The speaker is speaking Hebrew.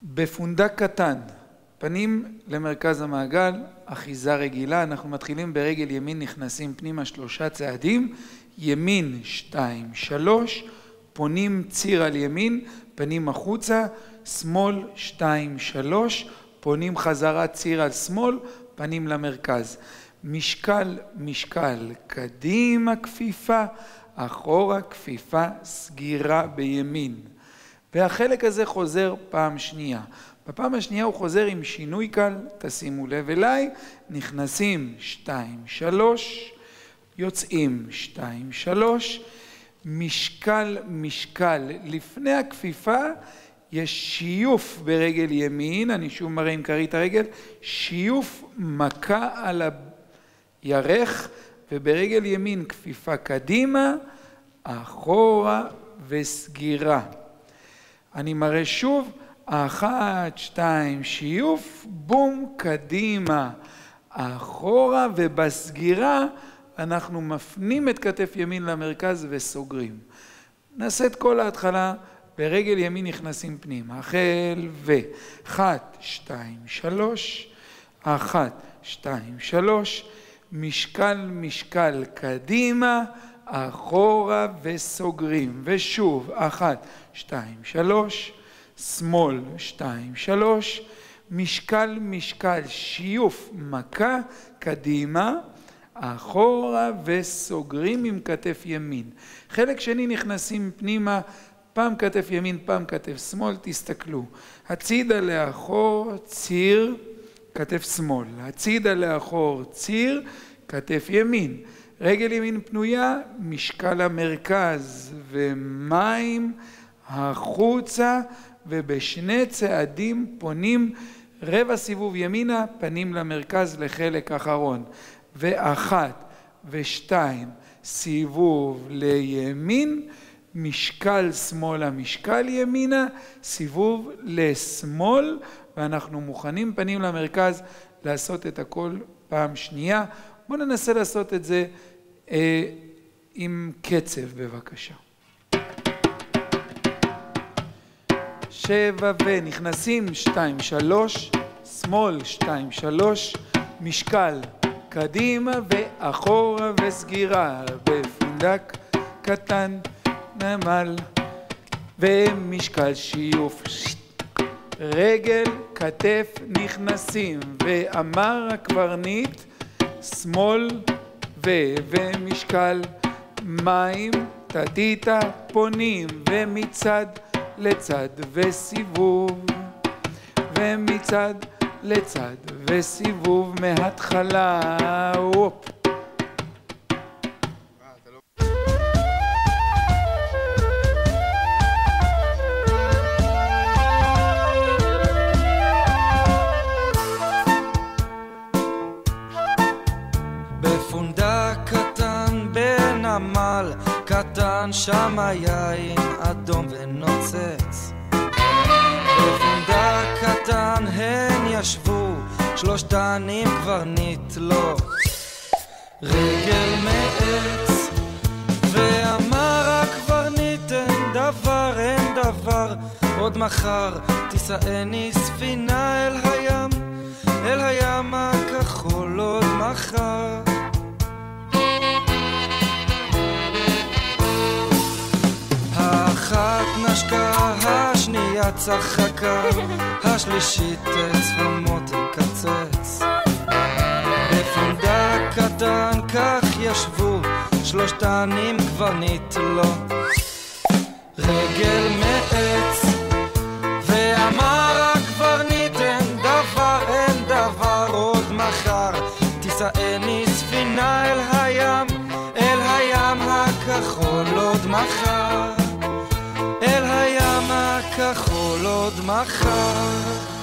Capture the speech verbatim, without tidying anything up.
בפונדק קטן, פנים למרכז המעגל, אחיזה רגילה, אנחנו מתחילים ברגל ימין, נכנסים פנימה שלושה צעדים, ימין שתיים שלוש, פונים ציר על ימין, פנים החוצה, שמאל שתיים שלוש, פונים חזרה ציר על שמאל, פנים למרכז. משקל, משקל, קדימה כפיפה, אחורה כפיפה, סגירה בימין. והחלק הזה חוזר פעם שנייה. בפעם השנייה הוא חוזר עם שינוי קל, תשימו לב אליי, נכנסים שתיים שלוש, יוצאים שתיים שלוש, משקל, משקל, לפני הכפיפה יש שיוף ברגל ימין, אני שוב מראה עם קרית הרגל, שיוף מכה על הירך, וברגל ימין כפיפה קדימה, אחורה וסגירה. אני מראה שוב, אחת, שתיים, שיוף, בום, קדימה, אחורה, ובסגירה אנחנו מפנים את כתף ימין למרכז וסוגרים. נעשה את כל ההתחלה, ברגל ימין נכנסים פנימה, החל ו... אחת, שתיים, שלוש, אחת, שתיים, שלוש, משקל, משקל, קדימה, אחורה וסוגרים, ושוב, אחת, שתיים, שלוש, שמאל, שתיים, שלוש, משקל, משקל, שיוף, מכה, קדימה, אחורה וסוגרים עם כתף ימין. חלק שני נכנסים פנימה, פעם כתף ימין, פעם כתף שמאל, תסתכלו. הצידה לאחור, ציר, כתף שמאל. הצידה לאחור, ציר, כתף ימין. רגל ימין פנויה, משקל המרכז ומים החוצה, ובשני צעדים פונים רבע סיבוב ימינה, פנים למרכז לחלק אחרון. ואחת ושתיים, סיבוב לימין, משקל שמאלה, משקל ימינה, סיבוב לשמאל, ואנחנו מוכנים פנים למרכז לעשות את הכל פעם שנייה. בואו ננסה לעשות את זה אה, עם קצב בבקשה. שבע ונכנסים, שתיים, שלוש, שמאל, שתיים, שלוש, משקל, קדימה ואחורה וסגירה, בפונדק קטן, נמל, ומשקל שיוף, רגל, כתף, נכנסים, ואמר הקברניט, שמאל ו... ומשקל, מים, תתיתה, פונים, ומצד לצד וסיבוב, ומצד לצד וסיבוב מההתחלה, וופ. בפונדק קטן בנמל קטן, שם היין אדום ונוצץ. בפונדק קטן הן ישבו, שלושתנים קברניט לו רגל מעץ. ואמר הקברניט, אין דבר, אין דבר, עוד מחר תישאני ספינה אל הים, אל הים הכחול עוד מחר. האחת נשקה, השנייה צחקה, השלישית צפמות קצץ. בפונדק קטן כך ישבו, שלושתנים קברניט לו רגל מעץ. ואמר הקברניט, אין דבר, אין דבר, עוד מחר תישאני ספינה אל הים, אל הים הכחול עוד מחר, אל הים הכחול עוד מחר.